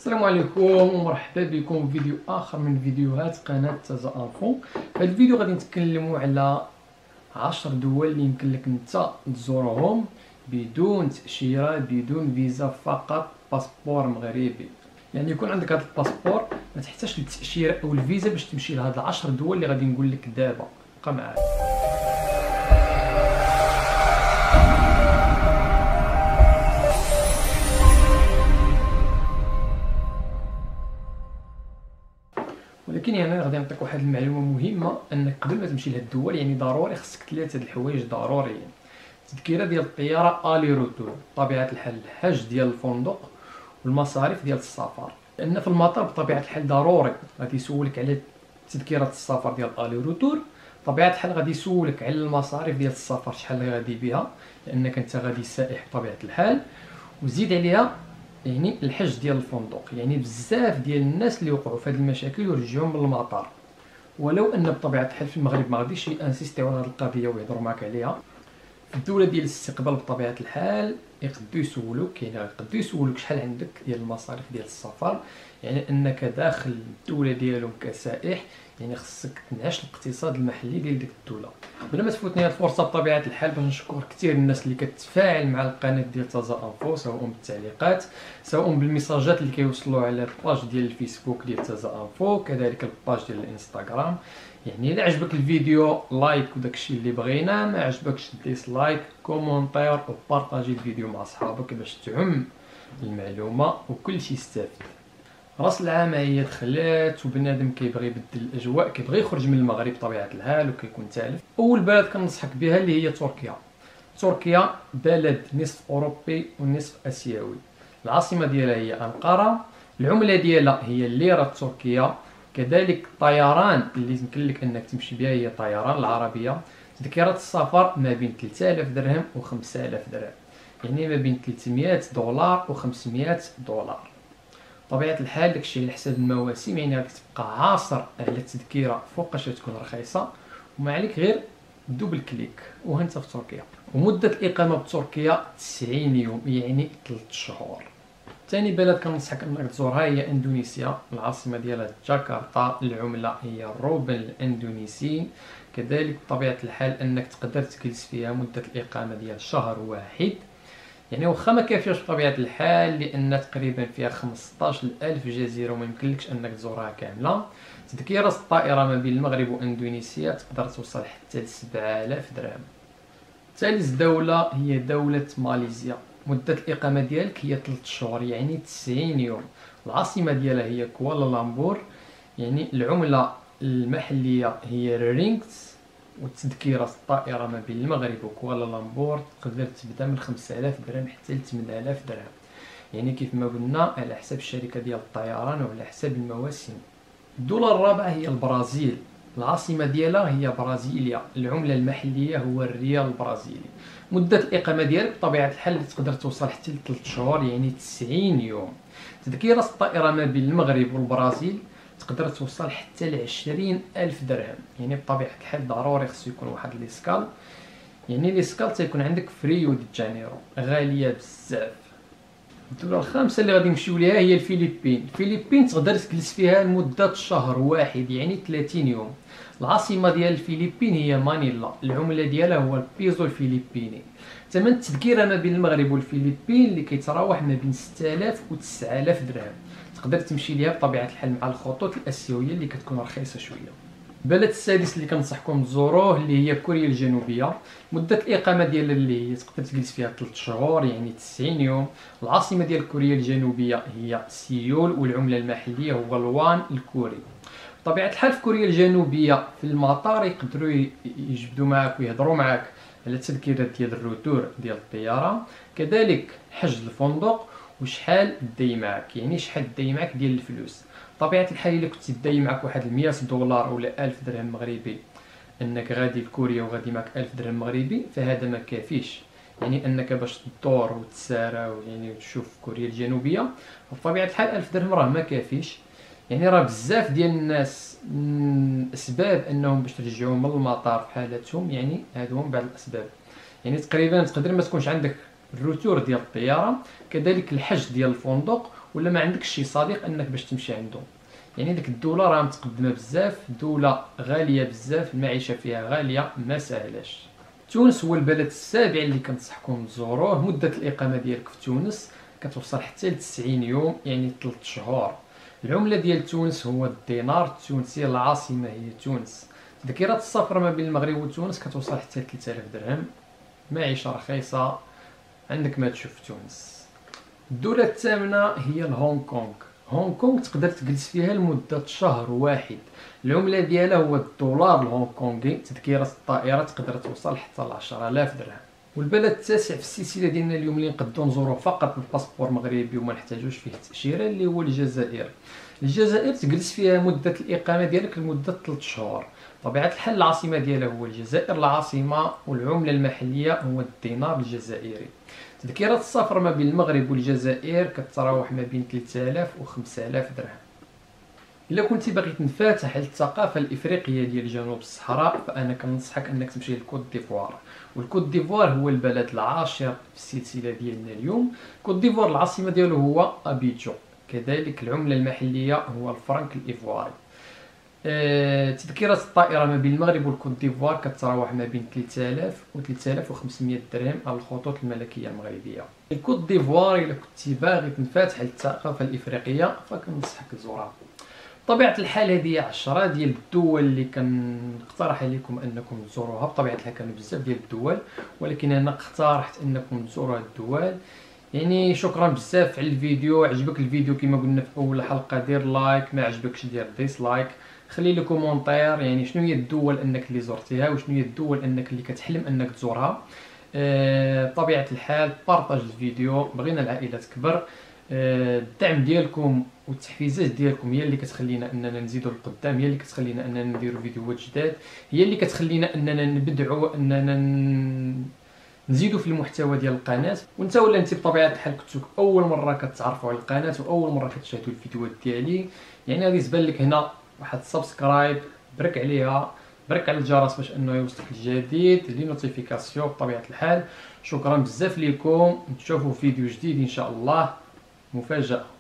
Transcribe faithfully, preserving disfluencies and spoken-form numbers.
السلام عليكم ومرحبا بكم في فيديو اخر من فيديوهات قناه تازا انفو. في هذا الفيديو غادي نتكلموا على عشر دول اللي يمكن لك انت تزورهم بدون تاشيره، بدون فيزا، فقط باسبور مغربي. يعني يكون عندك هذا الباسبور ما تحتاجش للتاشيره او الفيزا باش تمشي لهاد العشر دول اللي غادي نقول لك دابا. بقى معايا. ولكن يعني غادي نعطيك واحد المعلومه مهمه، انك قبل ما تمشي لهاد الدول يعني ضروري خصك ثلاثه د الحوايج ضروريين: التذكره ديال الطياره الي روتور، بطبيعه الحال الحجز ديال الفندق، والمصاريف ديال السفر. لان في المطار بطبيعه الحال ضروري غادي يسولك على تذكره السفر ديال الي روتور، بطبيعه الحال غادي يسولك على المصاريف ديال السفر شحال غادي بها لانك انت غادي سائح بطبيعه الحال، وزيد عليها يعني الحجز ديال الفندق. يعني بزاف ديال الناس اللي وقعوا في هذه المشاكل ورجعوا من المطار، ولو ان بطبيعه الحال في المغرب ما غاديش ينسيستيو على هذه القضيه ويهضروا معك عليها. في الدوله ديال الاستقبال بطبيعه الحال يقدروا يسولوك، يعني يقدروا يسولوك شحال عندك ديال المصاريف ديال السفر، يعني انك داخل الدوله ديالهم كسائح، يعني خصك تنعش الاقتصاد المحلي ديال ديك الدوله. بلا ما تفوتني هذه الفرصه بطبيعه الحال باش نشكر كثير الناس اللي كتفاعل مع القناه ديال تازا انفو، سواء بالتعليقات سواء بالميساجات اللي كيوصلوا على الباج ديال الفيسبوك ديال تازا انفو، كذلك الباج ديال الانستغرام. يعني الا عجبك الفيديو لايك وداكشي اللي بغينا، ما عجبكش ديسلايك، كومونتير وبارطاجي الفيديو مع صحابك باش تعم المعلومه وكل شيء يستافد. راس العام هي دخلات وبنادم كيبغي يبدل الاجواء، كيبغي يخرج من المغرب بطبيعه الحال وكيكون تالف. اول بلد كنصحك بها اللي هي تركيا. تركيا بلد نصف اوروبي ونصف اسيوي، العاصمه ديالها هي انقره، العمله ديالها هي الليره التركيه، كذلك الطيران اللي يمكن لك انك تمشي بها هي طيران العربيه. تذكره السفر ما بين ثلاثة آلاف درهم و خمسة آلاف درهم، يعني ما بين ثلاثمائة دولار و خمسمائة دولار. طبيعه الحال داكشي على حساب المواسم، يعني غادي تبقى عاصر على التذكره فوقاش تكون رخيصه، وما عليك غير دوبل كليك وهانت في تركيا. ومده الاقامه بتركيا تسعين يوم، يعني ثلاثة شهور. ثاني بلد كنصحك انك تزورها هي اندونيسيا، العاصمه ديالها جاكرتا، العمله هي الروبل الاندونيسي. كذلك بطبيعه الحال انك تقدر تجلس فيها مده الاقامه ديال شهر واحد، يعني واخا ما كافياش بطبيعه الحال لان تقريبا فيها خمسطاش ألف جزيره وما يمكنلكش انك تزورها كامله. تذكره الطائره ما بين المغرب واندونيسيا تقدر توصل حتى ل سبعة آلاف درهم. ثالث دوله هي دوله ماليزيا، مده الاقامه ديالك هي ثلاثة شهور، يعني تسعين يوم. العاصمه ديالها هي كوالالمبور، يعني العمله المحليه هي رينغز، وتذكره الطائره ما بين المغرب وكوالالمبور تقدر تبدا من خمسة آلاف درهم حتى ل ثمانية آلاف درهم، يعني كيف ما قلنا على حساب الشركه ديال الطيران وعلى حساب المواسم. الدوله الرابعه هي البرازيل، العاصمه ديالها هي برازيليا، العمله المحليه هو الريال البرازيلي. مده الاقامه ديالك بطبيعه الحال تقدر توصل حتى ل ثلاثة شهور، يعني تسعين يوم. تذكره الطائره ما بين المغرب والبرازيل تقدر توصل حتى ل عشرين ألف درهم، يعني بطبيعه الحال ضروري خصو يكون واحد ليسكال، يعني ليسكال تيكون عندك في ريو دي جانيرو، غاليه بزاف. الدوله الخامسه اللي غادي نمشيو ليها هي الفلبين. الفلبين تقدر تجلس فيها لمده شهر واحد، يعني ثلاثين يوم. العاصمه ديال الفلبين هي مانيلا، العمله ديالها هو البيزو الفلبيني. ثمن التذكره ما بين المغرب والفلبين اللي كيتراوح ما بين ستة آلاف و تسعة آلاف درهم. تقدر تمشي ليها بطبيعه الحال مع الخطوط الاسيويه اللي كتكون رخيصه شويه. البلد السادس اللي كنصحكم تزوروه اللي هي كوريا الجنوبيه، مده الاقامه ديالها اللي هي تقدر تجلس فيها ثلاثة شهور، يعني تسعين يوم. العاصمه ديال كوريا الجنوبيه هي سيول، والعمله المحليه هو الوان الكوري. بطبيعه الحال في كوريا الجنوبيه في المطار يقدروا يجبدوا معك ويهضروا معك على التذكره ديال الروتور ديال الطياره، كذلك حجز الفندق وشحال داي معك، يعني شحال داي معك ديال الفلوس. بطبيعه الحال الا كنتي داي معك واحد مية دولار ولا ألف درهم مغربي، انك غادي لكوريا وغادي معك ألف درهم مغربي، فهذا ما كافيش، يعني انك باش تدور وتسارى يعني وتشوف كوريا الجنوبيه بطبيعه الحال ألف درهم راه ما كافيش. يعني راه بزاف ديال الناس اسباب انهم باش ترجعوا من المطار في حالتهم، يعني هادو هم بعض الاسباب. يعني تقريبا تقدر ما تكونش عندك الروتور ديال الطياره، كذلك الحجز ديال الفندق ولا ما عندكش شي صديق انك باش تمشي عنده. يعني ديك الدوله راه متقدمه بزاف، دوله غاليه بزاف، المعيشه فيها غاليه، ما ساهلاش. تونس هو البلد السابع اللي كنصحكم تزوروه. مده الاقامه ديالك في تونس كتوصل حتى ل تسعين يوم، يعني ثلاثة شهور. العمله ديال تونس هو الدينار التونسي، العاصمه هي تونس. تذكيرات السفر ما بين المغرب وتونس كتوصل حتى ل ثلاثة آلاف درهم، معيشه رخيصه، عندك ما تشوف في تونس. الدوله الثامنه هي الهونغ كونغ. هونغ كونغ تقدر تجلس فيها لمده شهر واحد. العمله ديالها هو الدولار الهونغ كونغي. تذكره الطائره تقدر توصل حتى ل عشرة آلاف درهم. والبلد التاسع في السلسله ديالنا اليوم اللي نقدروا نزوروا فقط بالباسبور مغربي وما نحتاجوش فيه التاشيره، اللي هو الجزائر. الجزائر تجلس فيها مده الاقامه ديالك لمده ثلاثة شهور. طبيعه الحال العاصمه ديالها هو الجزائر العاصمه، والعمله المحليه هو الدينار الجزائري. تذكيرات السفر ما بين المغرب والجزائر كتراوح ما بين ثلاثة آلاف و خمسة آلاف درهم. الا كنتي باغي تنفتح على الثقافه الافريقيه ديال جنوب الصحراء، فانا كننصحك انك تمشي لكوت ديفوار. والكوت ديفوار هو البلد العاشر في السلسله ديالنا اليوم. كوت ديفوار العاصمه ديالو هو ابيجو، كذلك العمله المحليه هو الفرنك الايفواري. أه تذكره الطائره ما بين المغرب والكوت ديفوار كتراوح ما بين ثلاثة آلاف و ثلاثة آلاف وخمسمية درهم على الخطوط الملكيه المغربيه. الكوت ديفوار الا كنتي باغي تنفتح على الثقافه الافريقيه فكنصحك تزورها. بطبيعه الحال هذه عشرة ديال الدول اللي كنقترح عليكم انكم تزوروها. بطبيعه الحال كانوا بزاف ديال الدول، ولكن انا اقترحت انكم تزوروا هاد الدول. يعني شكرا بزاف على الفيديو. عجبك الفيديو كما قلنا في اول حلقه دير لايك، ما عجبكش دير ديسلايك. خلي لي كومونتير يعني شنو هي الدول انك اللي زرتيها، وشنو هي الدول انك اللي كتحلم انك تزورها. أه بطبيعه الحال بارطاج الفيديو، بغينا العائله تكبر. أه الدعم ديالكم والتحفيزات ديالكم هي اللي كتخلينا اننا نزيدوا للقدام، هي اللي كتخلينا اننا نديروا فيديوهات جداد، هي اللي كتخلينا اننا نبدعوا، اننا نزيدوا في المحتوى ديال القناه. وانت ولا انت بطبيعه الحال كنتو اول مره كتعرفوا على القناه واول مره كتشاهدوا الفيديوهات ديالي، يعني غادي تبان لك هنا واحد السبسكرايب، برك عليها، برك على الجرس باش انه يوصلك الجديد، لي نوتيفيكاسيون. بطبيعه الحال شكرا بزاف لكم، نشوفوا فيديو جديد ان شاء الله، مفاجاه.